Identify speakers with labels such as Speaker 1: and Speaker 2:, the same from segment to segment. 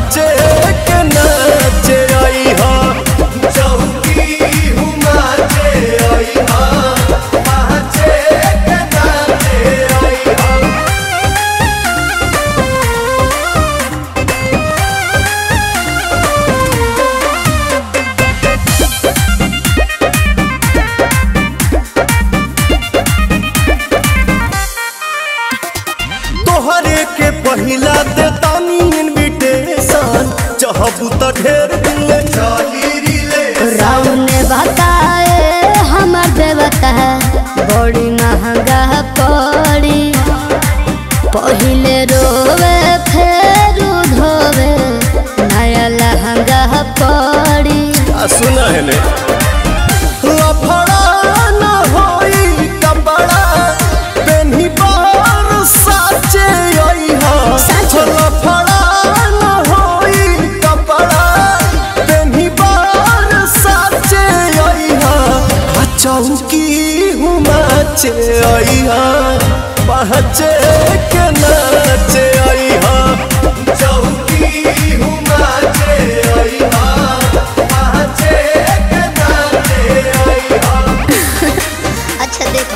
Speaker 1: पहचे के नाचे आई हा चौकी हुमाचे आई हा पहचे के नाचे आई हा। तोहरे के पहिला दे तानी इनविटेशन चाहबू त ढेर दिन ले चली रिले
Speaker 2: राव ने बताए हमर देवता बड़ी महंगा पड़ी पहिले रोवे फिर धोवे नया लहंगा पड़ी।
Speaker 1: सुना है ले लफड़ा न होई कपड़ा पेन्ही बार साचे आई हा लफड़ा न होई कपड़ा पेन्ही बार साचे आई हा चौकी हुमाचे आई हा पहचे के नाचे आई हा चौकी हुमाचे आई हा पहचे के नाचे आई हा।
Speaker 2: अच्छा देखो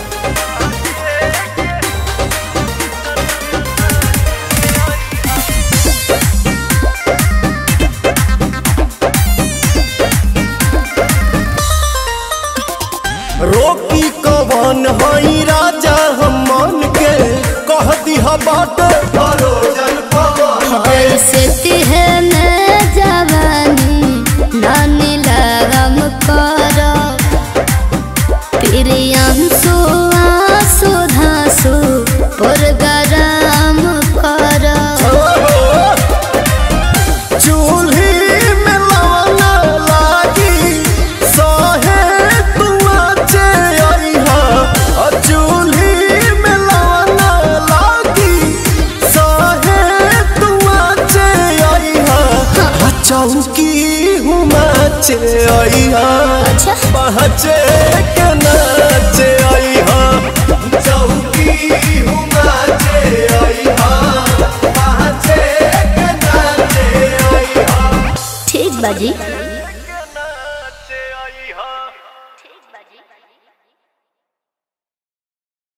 Speaker 1: रोकी कवन हई राजा हम मन के कह दिहा बाट भरोजन पवन
Speaker 2: ऐसे तिहने जवानी नानी लगम करो प्रियांशु आंसू धांसू पुरगराम करो।
Speaker 1: चूल्ही में लवना लागी सहे तू आचे आई हा चूल्ही में लवना लागी सहे तू आचे आई हा चौकी हुमाचे आई हा पहचे के नाचे आई हा चौकी हुमाचे आई हा पहचे के नाचे आई हा।
Speaker 2: ठीक बाजी।